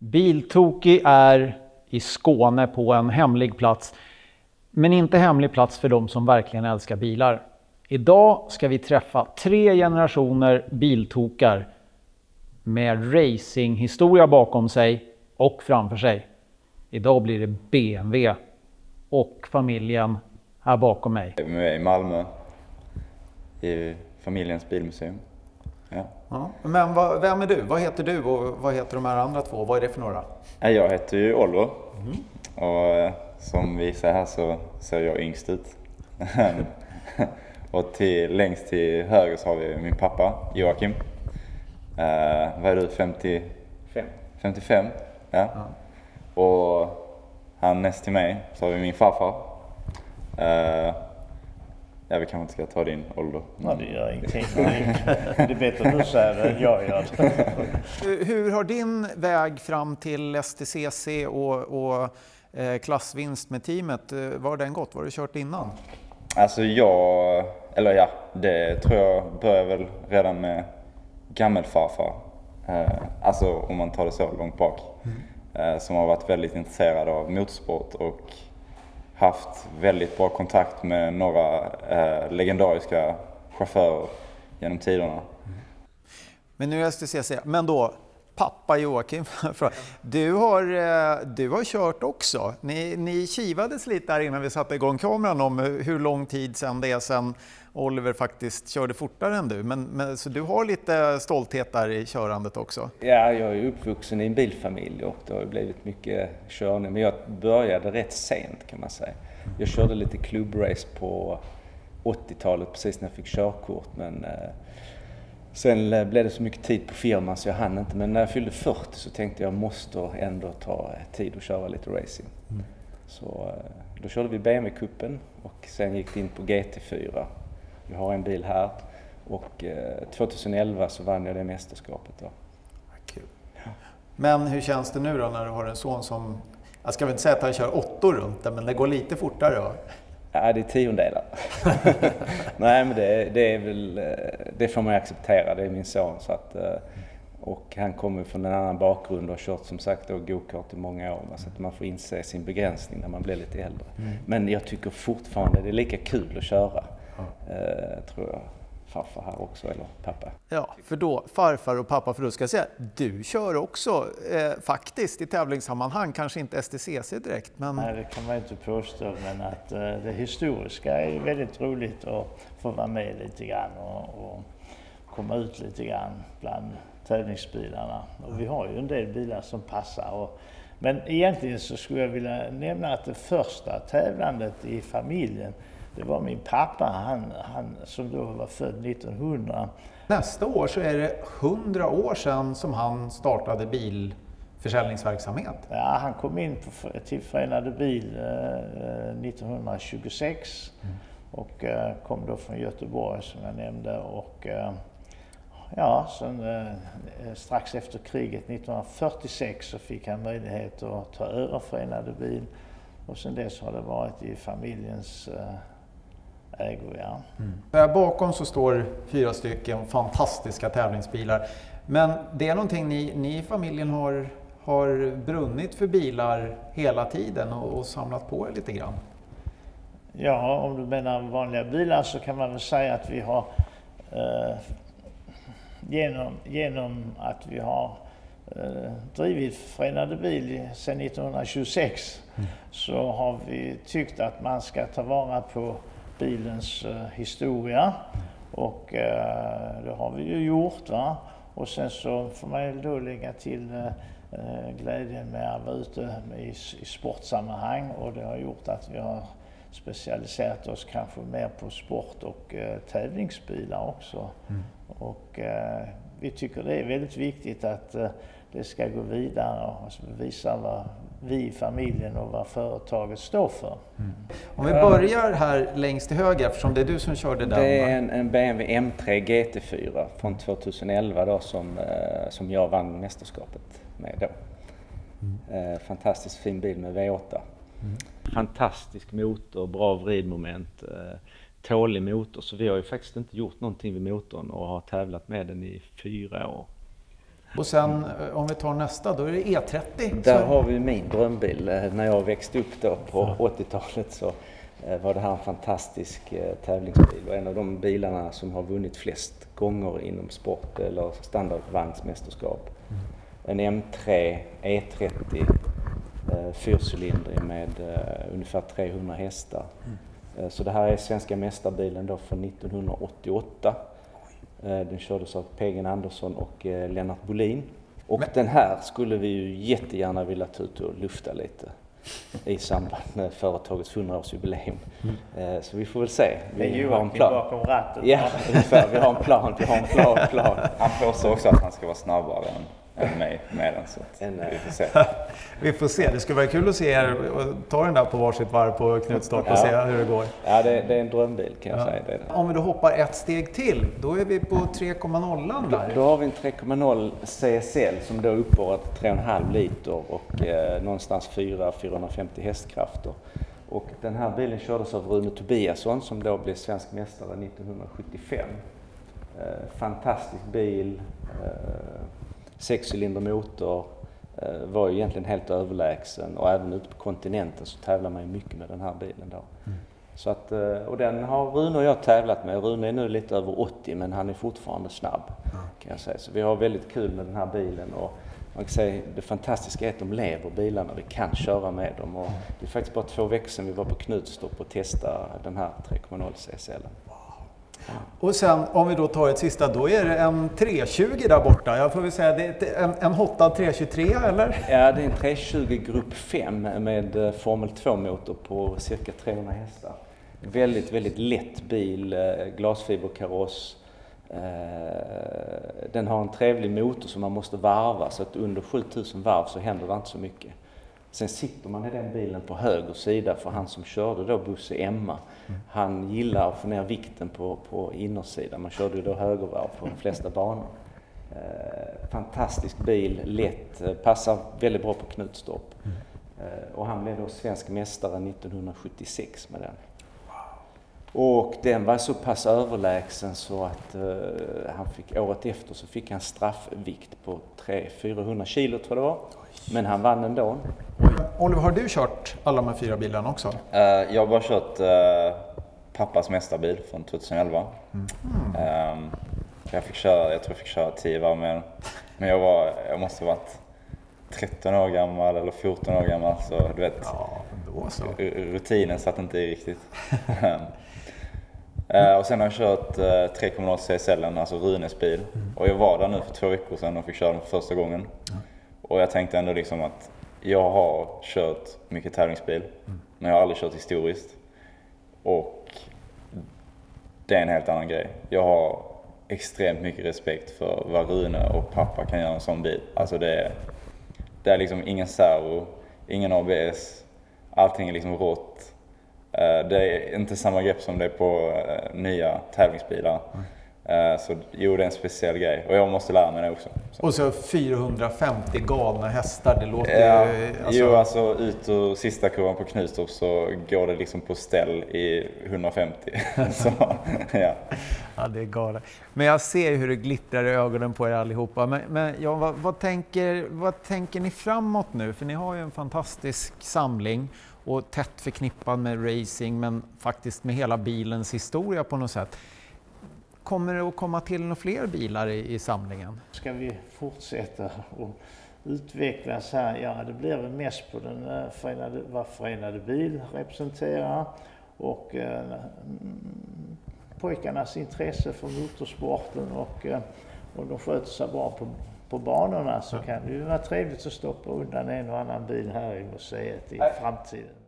Biltokig är i Skåne på en hemlig plats, men inte hemlig plats för de som verkligen älskar bilar. Idag ska vi träffa 3 generationer biltokar med racinghistoria bakom sig och framför sig. Idag blir det BMW och familjen här bakom mig. Vi är i Malmö i familjens bilmuseum. Ja. Ja, men vem är du? Vad heter du och vad heter de här andra 2? Vad är det för några? Jag heter ju Oliver och som vi ser här så ser jag yngst ut. Och längst till höger så har vi min pappa Joakim. Vad är du? 55? Ja. Och han näst till mig så har vi min farfar. Vi kanske inte ska ta din ålder. Ja, det gör ingenting. Det är bättre att du säger det än jag gör det. Hur har din väg fram till STCC och klassvinst med teamet, var har den gått? Vad har du kört innan? Alltså det tror jag började väl redan med gammelfarfar. Alltså om man tar det så långt bak. Som har varit väldigt intresserad av motorsport och haft väldigt bra kontakt med några legendariska chaufförer genom tiderna. Men nu är STCC, men då pappa Joakim, du har kört också. Ni kivades lite här innan vi satte igång kameran om hur lång tid sedan det är sedan Oliver faktiskt körde fortare än du. Men så du har lite stolthet där i körandet också? Ja, jag är uppvuxen i en bilfamilj och det har blivit mycket körning. Men jag började rätt sent kan man säga. Jag körde lite klubbrace på 80-talet precis när jag fick körkort. Men sen blev det så mycket tid på firman så jag hann inte. Men när jag fyllde 40 så tänkte jag måste ändå ta tid och köra lite racing. Så då körde vi BMW-kuppen och sen gick det in på GT4. Jag har en bil här och 2011 så vann jag det mästerskapet då. Kul. Men hur känns det nu då när du har en son som, jag ska väl inte säga att han kör 8 runt det, men det går lite fortare då? Ja, det är 10-delar. Nej, men det är väl, det får man acceptera, det är min son så att, och han kommer från en annan bakgrund och har kört som sagt då go-kart i många år så att man får inse sin begränsning när man blir lite äldre. Men jag tycker fortfarande det är lika kul att köra. Tror jag farfar här också eller pappa. Ja, för då farfar och pappa, för då ska jag säga du kör också faktiskt i tävlingssammanhang, kanske inte STCC direkt men... Nej, det kan man inte påstå, men att det historiska är väldigt roligt att få vara med lite grann och komma ut lite grann bland tävlingsbilarna. Och vi har ju en del bilar som passar. Men egentligen så skulle jag vilja nämna att det första tävlandet i familjen, det var min pappa, han som då var född 1900. Nästa år så är det 100 år sedan som han startade bilförsäljningsverksamhet. Ja, han kom in till Förenade Bil 1926 och kom då från Göteborg som jag nämnde. Och sen, strax efter kriget 1946 så fick han möjlighet att ta över Förenade Bil. Och sen dess har det varit i familjens ägo, ja. Där bakom så står 4 stycken fantastiska tävlingsbilar. Men det är någonting ni i familjen har brunnit för bilar hela tiden och samlat på er lite grann. Ja, om du menar vanliga bilar så kan man väl säga att vi har genom att vi har drivit Förenade Bil sedan 1926 så har vi tyckt att man ska ta vara på bilens historia och det har vi ju gjort va. Och sen så får man ju då lägga till glädjen med att vara ute i sportsammanhang och det har gjort att vi har specialiserat oss kanske mer på sport och tävlingsbilar också. Och vi tycker det är väldigt viktigt att det ska gå vidare och visa vad vi i familjen och vad företaget står för. Om vi börjar här längst till höger, eftersom det är du som körde den. Det är en BMW M3 GT4 från 2011 då, som jag vann mästerskapet med då. Fantastiskt fin bil med V8. Fantastisk motor, bra vridmoment, tålig motor. Så vi har ju faktiskt inte gjort någonting vid motorn och har tävlat med den i 4 år. Och sen om vi tar nästa, då är det E30. Där har vi min drömbil. När jag växte upp då på 80-talet så var det här en fantastisk tävlingsbil. Och en av de bilarna som har vunnit flest gånger inom sport eller standardvagnsmästerskap. En M3 E30 fyrcylindrig med ungefär 300 hästar. Så det här är svenska mästarbilen då från 1988. Den kördes av Pegen Andersson och Lennart Bolin. Och den här skulle vi ju jättegärna vilja ta ut och lufta lite i samband med företagets 100-årsjubileum. Så vi får väl se. Vi har en plan. Bakom ratten. Ja, ungefär. Vi har en plan. Han påstår också att han ska vara snabbare än mig med den, så vi får se. Vi får se. Det skulle vara kul att se er och ta den där på varsitt varv på Knutstorp och se hur det går. Ja, det är en drömbil kan jag säga. Om vi då hoppar ett steg till, då är vi på 3,0 där. Då har vi en 3,0 CSL som då uppgår till 3,5 liter och någonstans 450 hästkrafter. Och den här bilen kördes av Rune Tobiasson som då blev svensk mästare 1975. Fantastisk bil. 6-cylindermotor, var ju egentligen helt överlägsen och även ute på kontinenten så tävlar man ju mycket med den här bilen då. Så att, och den har Rune och jag tävlat med. Rune är nu lite över 80 men han är fortfarande snabb kan jag säga. Så vi har väldigt kul med den här bilen och man kan säga det fantastiska är att de lever bilarna, vi kan köra med dem och det är faktiskt bara 2 veckor sedan vi var på Knutstorp och testade den här 3,0 CSL. Och sen om vi då tar ett sista, då är det en 320 där borta. Jag får väl säga, det är en Hotta 323 eller? Ja, det är en 320 grupp 5 med Formel 2-motor på cirka 300 hästar. Väldigt, väldigt lätt bil, glasfiberkaross. Den har en trevlig motor som man måste varva så att under 7000 varv så händer det inte så mycket. Sen sitter man i den bilen på höger sida för han som körde då Bosse Emma. Han gillar att få ner vikten på innersidan. Man körde ju då högervarv på de flesta banor. Fantastisk bil, lätt, passar väldigt bra på Knutstorp. Och han blev då svensk mästare 1976 med den. Och den var så pass överlägsen så att han fick, året efter så fick han straffvikt på 400 kilo tror jag det var. Men han vann ändå. Oliver, har du kört alla de här 4 bilarna också? Jag har bara kört pappas mästarbil från 2011. Jag tror jag fick köra 10 varv med den. Men jag måste ha varit 13 år gammal eller 14 år gammal så du vet. Ja, då så. Rutinen satt inte i riktigt. Och sen har jag kört 3,0 CSL, alltså Runes bil. Och jag var där nu för 2 veckor sedan och fick köra den för första gången. Och jag tänkte ändå liksom att jag har kört mycket tävlingsbil, men jag har aldrig kört historiskt. Och det är en helt annan grej. Jag har extremt mycket respekt för vad Rune och pappa kan göra en sån bil. Alltså det är liksom ingen servo, ingen ABS, allting är liksom rått. Det är inte samma grepp som det är på nya tävlingsbilar. Så jo, det är en speciell grej och jag måste lära mig det också. Och så 450 galna hästar, det låter ju... Alltså ut ur sista kurvan på Knutstorp så går det liksom på ställ i 150. Så, ja, det är galet. Men jag ser hur det glittrar i ögonen på er allihopa. Men ja, vad tänker ni framåt nu? För ni har ju en fantastisk samling och tätt förknippad med racing men faktiskt med hela bilens historia på något sätt. Kommer det att komma till några fler bilar i samlingen? Ska vi fortsätta och utvecklas här? Ja, det blir väl mest på den vad Förenade Bil representerar och pojkarnas intresse för motorsporten och de sköter sig bra på banorna så kan det ju vara trevligt att stoppa undan en och annan bil här i museet i framtiden.